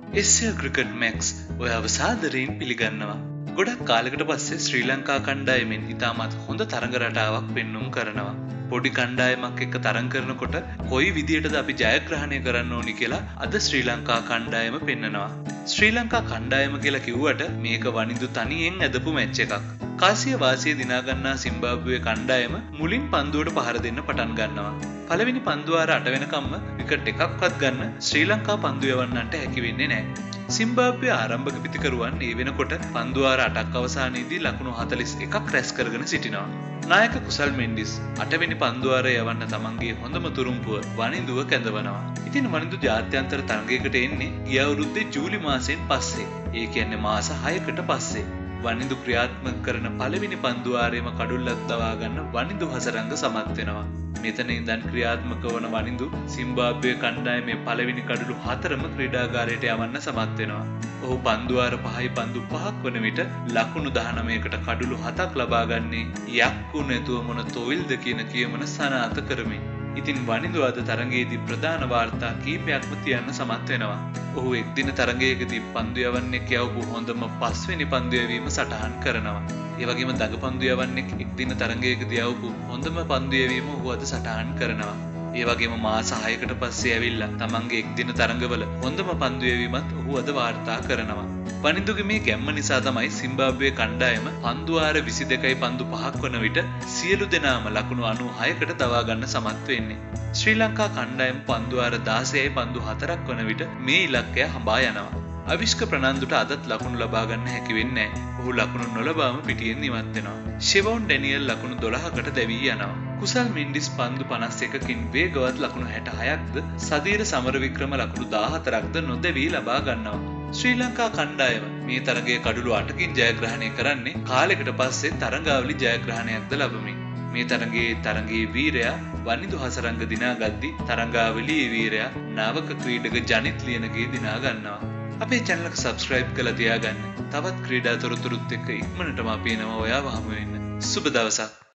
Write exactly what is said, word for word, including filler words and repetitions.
එස්එල් cricket Max ඔයාව සාදරයෙන් පිළිගන්නවා. ගොඩක් කාලයකට පස්සේ ශ්‍රී ලංකා කණ්ඩායමෙන් ඉතාමත් හොඳ තරඟ රටාවක් පෙන්눔 කරනවා. පොඩි කණ්ඩායමක් එක්ක තරඟ කරනකොට කොයි විදියටද අපි ජයග්‍රහණය කරන්න ඕනි කියලා අද ශ්‍රී ලංකා කණ්ඩායම පෙන්නනවා. ශ්‍රී ලංකා කණ්ඩායම කියලා කිව්වට මේක වනින්දු තනියෙන් ඇදපු මැච් එකක්. කාසිය වාසිය දිනා ගන්නා සිම්බාබ්වේ කණ්ඩායම මුලින් පන්දුවට පහර දෙන්න පටන් ගන්නවා. පළවෙනි පන්දුවාර අට වෙනකම්ම විකට් එකක්වත් ගන්න ශ්‍රී ලංකා පන්දු යවන්නන්ට හැකි වෙන්නේ නැහැ. සිම්බාබ්වේ ආරම්භක පිතිකරුවන් ඒ වෙනකොට පන්දුවාර අටක් අවසානයේදී ලකුණු හතළිස් එකක් රැස් කරගෙන සිටිනවා. නායක කුසල් මෙන්ඩිස් අටවෙනි පන්දුවාරය යවන්න තමන්ගේ හොඳම තුරුම්පුව වනින්දුව කැඳවනවා. ඉතින් වනින්දු ජාත්‍යන්තර තරගයකට එන්නේ ගිය අවුරුද්දේ ජූලි මාසයෙන් පස්සේ. ඒ කියන්නේ මාස හයකට පස්සේ. වනින්දු ක්‍රියාත්මක කරන පළවෙනි පන්දුවාරයේම කඩුල්ලක් දවා ගන්න වනින්දු හසරංග සමත් වෙනවා. මෙතන ඉඳන් ක්‍රියාත්මක වන වනින්දු සිම්බාබ්වේ කණ්ඩායමේ පළවෙනි කඩළු හතරම ක්‍රීඩාගාරයට යවන්න සමත් වෙනවා. ඔහු පන්දුවාර පහයි පන්දු පහක් වන විට ලකුණු දහනවයකට කඩළු හතක් ලබා ගන්නේ යක්කු නැතුව මොන තොවිල්ද කියන කියමන සනාථ කරමින්. ඉතින් වනින්දු අද තරගයේදී ප්‍රධාන වාර්තා කීපයක්ම තියන්න සමත් වෙනවා. ඔහු එක්දින තරගයකදී පන්දු යවන්නේ කියවපු හොඳම පස්වෙනි පන්දු යැවීම සටහන් කරනවා. ඒ වගේම දග පන්දු යවන්නේ එක්දින තරගයකදී යවපු හොඳම පන්දු යැවීම ඔහු අද සටහන් කරනවා. ඒ වගේම මාස හයකට පස්සේ ඇවිල්ලා තමන්ගේ එක්දින තරඟවල හොඳම පන්දු යැවීමත් ඔහු අද වාර්තා කරනවා. වනින්දුගේ මේ ගැම්ම නිසා තමයි සිම්බාබ්වේ කණ්ඩායම පන්දුවාර විසි දෙකයි පන්දු පහක් වන විට සියලු දෙනාම ලකුණු අනූහයකට දවා ගන්න සමත් වෙන්නේ. ශ්‍රී ලංකා කණ්ඩායම පන්දුවාර දාසයයි පන්දු හතරක් වන විට මේ ඉලක්කය හඹා යනවා. අවිෂ්ක ප්‍රනාන්දුට අදත් ලකුණු ලබා ගන්න හැකි වෙන්නේ නැහැ. ඔහු ලකුණු නොලබාම පිටියෙන් ඉවත් වෙනවා. ෂෙවොන් ඩැනියල් ලකුණු දොළහකට දැවී යනවා. කුසල් මෙන්ඩිස් පන්දු පනස් එකකින් වේගවත් ලකුණු හැට හයක්ද සදීර සමරවික්‍රම ලකුණු දාහතරක්ද නොදැවී ලබා ගන්නවා. ශ්‍රී ලංකා කණ්ඩායම මේ තරගයේ කඩළු අටකින් ජයග්‍රහණය කරන්නේ කාලයකට පස්සේ තරඟාවලි ජයග්‍රහණයක්ද ලැබමින්. මේ තරගයේ තරගයේ වීරයා වනින්දු හසරංග දිනා ගද්දී තරඟාවලියේ වීරයා නාවක ක්‍රීඩක ජනිත් ලියනගේ දිනා ගන්නවා. අපේ channel එක subscribe කරලා තියාගන්න. තවත් ක්‍රීඩා තොරතුරුත් එක්ක ඉක්මනටම අපි එනවා ඔයාව හමු වෙන්න. සුබ දවසක්.